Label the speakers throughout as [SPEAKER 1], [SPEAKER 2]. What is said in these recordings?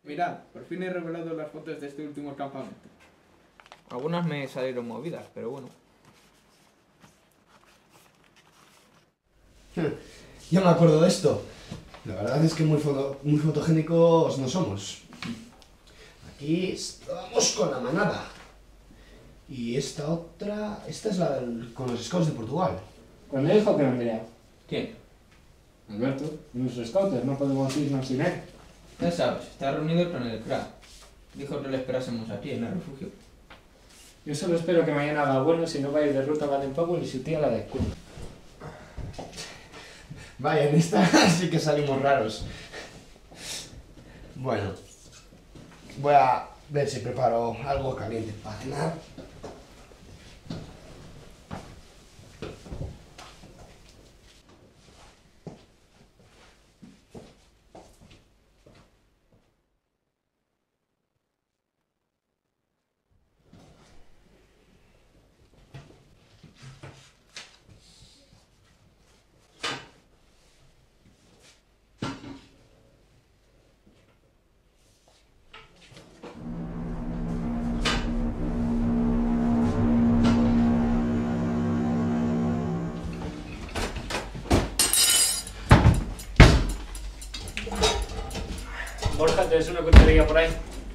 [SPEAKER 1] Mirad, por fin he revelado las fotos de este último campamento.
[SPEAKER 2] Algunas me salieron movidas, pero bueno.
[SPEAKER 3] Ya me acuerdo de esto. La verdad es que muy fotogénicos no somos. Aquí estábamos con la manada. Y esta otra... Esta es la con los scouts de Portugal.
[SPEAKER 4] Cuando dijo que vendría.
[SPEAKER 2] ¿Quién?
[SPEAKER 4] Alberto, nuestros scouts, no podemos irnos sin él.
[SPEAKER 2] Ya sabes, está reunido con el crack. Dijo que le esperásemos aquí en el refugio.
[SPEAKER 4] Yo solo espero que mañana haga bueno, si no va a ir de ruta a Baden-Powell y su tía la de escudo.
[SPEAKER 3] Vaya, en esta sí que salimos raros. Bueno, voy a ver si preparo algo caliente para cenar.
[SPEAKER 4] Borja, ¿tienes una cucharilla por ahí?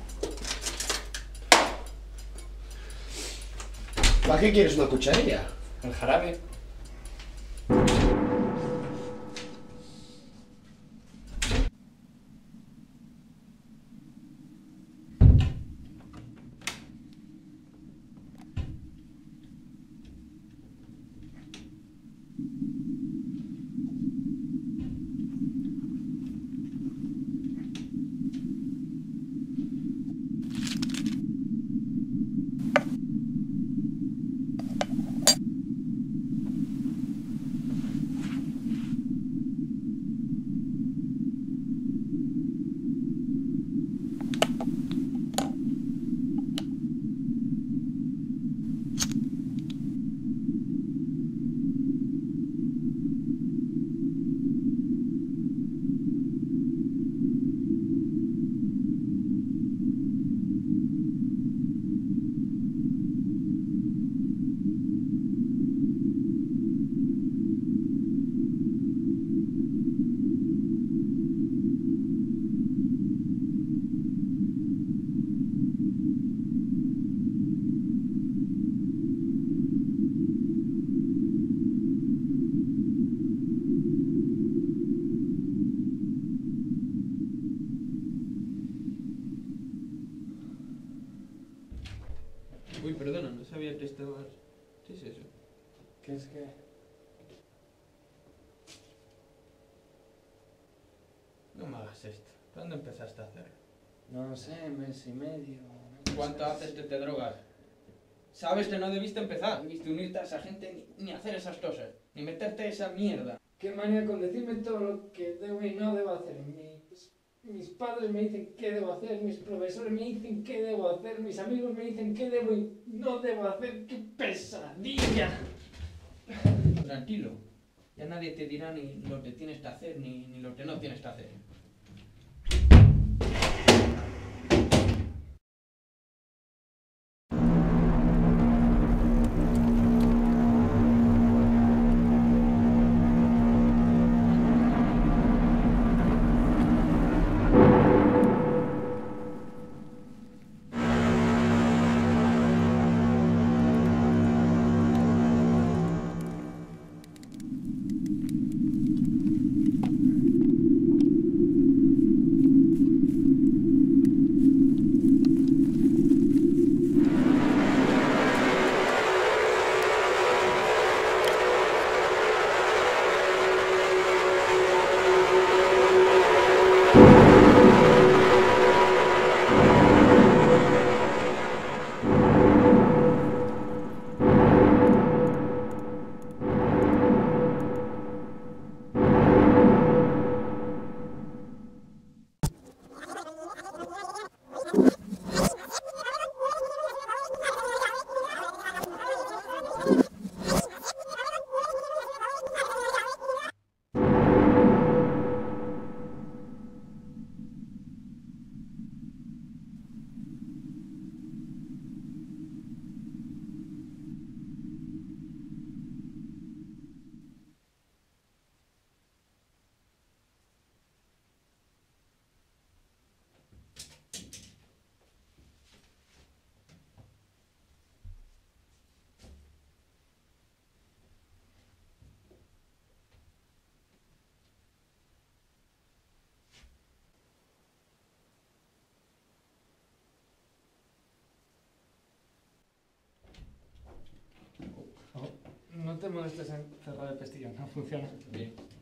[SPEAKER 3] ¿Para qué quieres una cucharilla?
[SPEAKER 4] El jarabe.
[SPEAKER 2] Uy, perdona, no sabía que estabas... ¿Qué es eso?
[SPEAKER 4] ¿Qué es que?
[SPEAKER 2] No me hagas esto. ¿Cuándo empezaste a hacerlo?
[SPEAKER 4] No sé, mes y medio.
[SPEAKER 2] ¿Cuánto haces que te drogas? Sabes que no debiste empezar. Debiste unirte a esa gente ni hacer esas cosas. Ni meterte esa mierda.
[SPEAKER 4] Qué manía con decirme todo lo que debo y no debo hacer. Mis padres me dicen qué debo hacer, mis profesores me dicen qué debo hacer, mis amigos me dicen qué debo y no debo hacer. ¡Qué pesadilla!
[SPEAKER 2] Tranquilo. Ya nadie te dirá ni lo que tienes que hacer ni lo que no tienes que hacer.
[SPEAKER 4] te molestes en cerrar el pestillo, no funciona.
[SPEAKER 2] Bien.